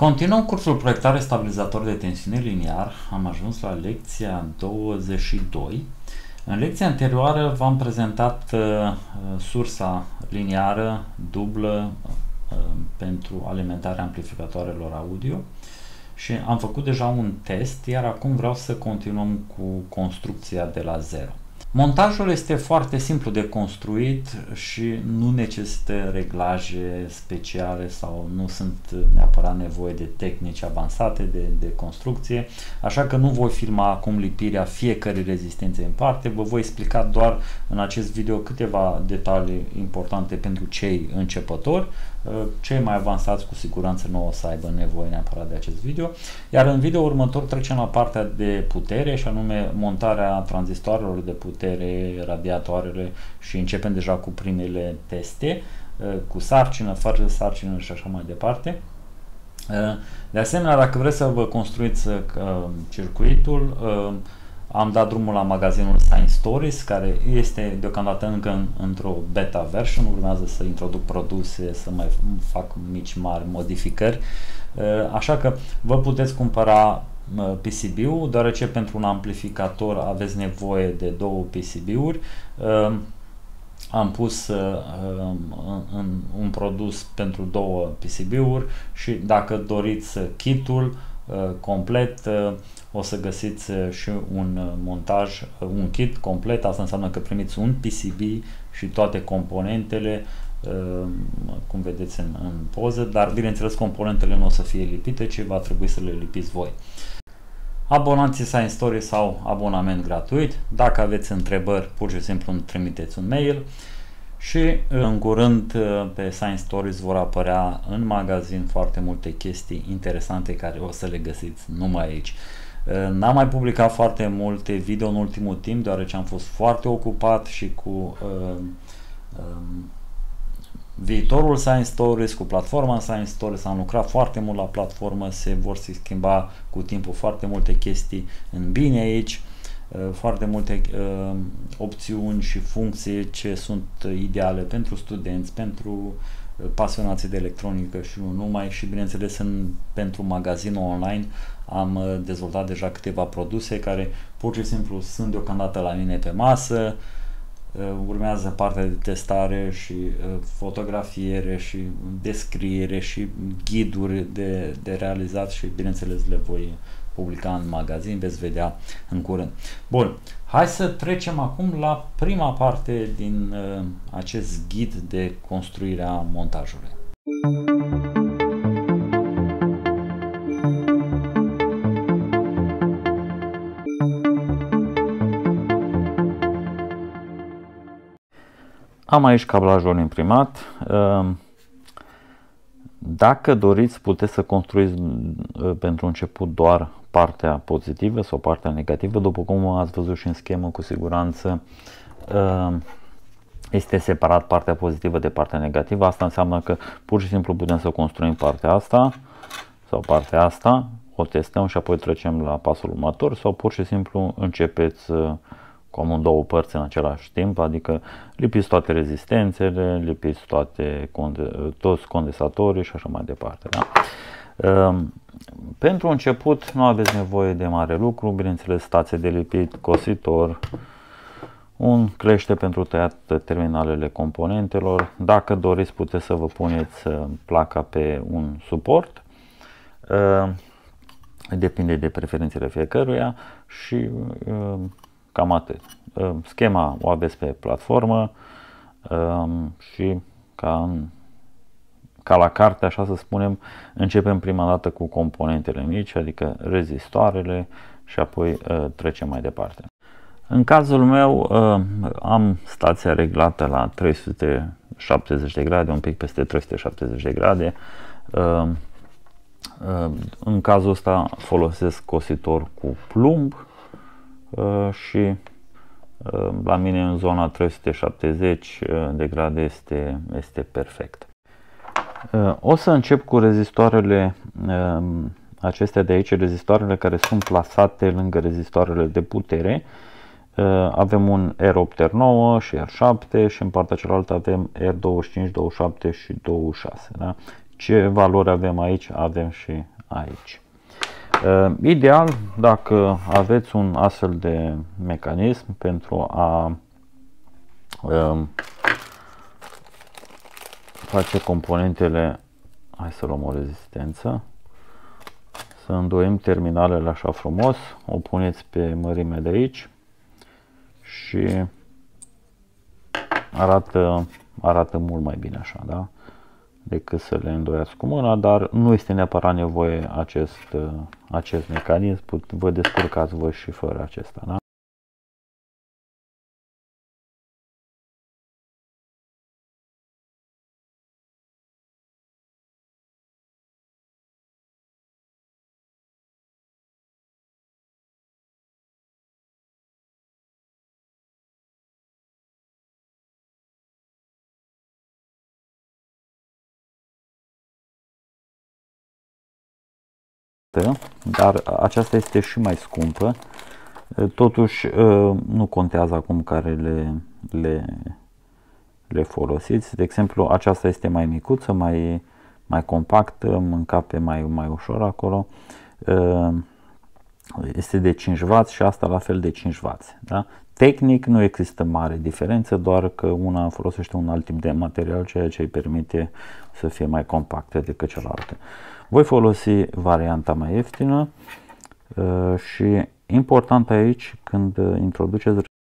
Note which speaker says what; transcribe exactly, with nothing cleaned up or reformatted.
Speaker 1: Continuăm cursul proiectare stabilizator de tensiune liniar. Am ajuns la lecția douăzeci și doi. În lecția anterioară v-am prezentat uh, sursa liniară dublă uh, pentru alimentarea amplificatoarelor audio și am făcut deja un test, iar acum vreau să continuăm cu construcția de la zero. Montajul este foarte simplu de construit și nu necesită reglaje speciale sau nu sunt neapărat nevoie de tehnici avansate de, de construcție, așa că nu voi filma acum lipirea fiecărei rezistențe în parte, vă voi explica doar în acest video câteva detalii importante pentru cei începători. Cei mai avansați cu siguranță nu o să aibă nevoie neapărat de acest video, iar în video următor trecem la partea de putere și anume montarea tranzistoarelor de putere, radiatoarele și începem deja cu primele teste, cu sarcină, fără sarcină și așa mai departe. De asemenea, dacă vreți să vă construiți circuitul, am dat drumul la magazinul Science Stories, care este deocamdată încă în, într-o beta version, urmează să introduc produse, să mai fac mici mari modificări, așa că vă puteți cumpăra P C B-ul, deoarece pentru un amplificator aveți nevoie de două P C B-uri. Am pus în un produs pentru două P C B-uri și dacă doriți kitul complet, o să găsiți și un montaj, un kit complet. Asta înseamnă că primiți un P C B și toate componentele, cum vedeți în, în poză, dar bineînțeles componentele nu o să fie lipite, ci va trebui să le lipiți voi. Abonații Science Story sau abonament gratuit. Dacă aveți întrebări, pur și simplu îmi trimiteți un mail și în curând pe Science Stories vor apărea în magazin foarte multe chestii interesante care o să le găsiți numai aici. N-am mai publicat foarte multe video în ultimul timp, deoarece am fost foarte ocupat și cu uh, uh, viitorul Science Stories, cu platforma Science Stories. Am lucrat foarte mult la platformă, se vor schimba cu timpul foarte multe chestii în bine aici, uh, foarte multe uh, opțiuni și funcții ce sunt ideale pentru studenți, pentru pasionații de electronică și nu numai, și bineînțeles în, pentru magazinul online am dezvoltat deja câteva produse care pur și simplu sunt deocamdată la mine pe masă. Urmează partea de testare și fotografiere și descriere și ghiduri de, de realizat și bineînțeles le voi publica în magazin, veți vedea în curând. Bun, hai să trecem acum la prima parte din uh, acest ghid de construire a montajului. Am aici cablajul imprimat. Dacă doriți, puteți să construiți pentru început doar partea pozitivă sau partea negativă. După cum ați văzut și în schemă, cu siguranță este separat partea pozitivă de partea negativă. Asta înseamnă că pur și simplu putem să construim partea asta sau partea asta, o testăm și apoi trecem la pasul următor, sau pur și simplu începeți cu amândouă părți în același timp, adică lipiți toate rezistențele, lipiți toate, toți condensatorii și așa mai departe. Da? Pentru început nu aveți nevoie de mare lucru, bineînțeles stație de lipit, cositor, un clește pentru tăiat terminalele componentelor. Dacă doriți, puteți să vă puneți placa pe un suport, depinde de preferințele fiecăruia și cam atât. Schema o aveți pe platformă și ca, în, ca la carte, așa să spunem, începem prima dată cu componentele mici, adică rezistoarele, și apoi trecem mai departe. În cazul meu am stația reglată la trei sute șaptezeci de grade, un pic peste trei sute șaptezeci de grade. În cazul ăsta folosesc cositor cu plumb și la mine în zona trei sute șaptezeci de grade este, este perfect. O să încep cu rezistoarele acestea de aici, rezistoarele care sunt plasate lângă rezistoarele de putere. Avem un R opt R nouă și R șapte și în partea cealaltă avem R douăzeci și cinci, douăzeci și șapte și douăzeci și șase. Da? ce valori avem aici, avem și aici. Uh, ideal, dacă aveți un astfel de mecanism pentru a uh, face componentele, hai să luăm o rezistență, să îndoim terminalele așa frumos, o puneți pe mărimea de aici și arată, arată mult mai bine așa, da? Decât să le îndoiați cu mâna, dar nu este neapărat nevoie acest, acest mecanism, vă descurcați voi și fără acesta, da? Dar aceasta este și mai scumpă. Totuși nu contează acum care le, le, le folosiți. De exemplu, aceasta este mai micuță, mai, mai compactă, încape mai, mai ușor acolo. Este de cinci wați și asta la fel de cinci wați. Da? Tehnic nu există mare diferență, doar că una folosește un alt tip de material, ceea ce îi permite să fie mai compactă decât celelalte. Voi folosi varianta mai ieftină și important aici când introduceți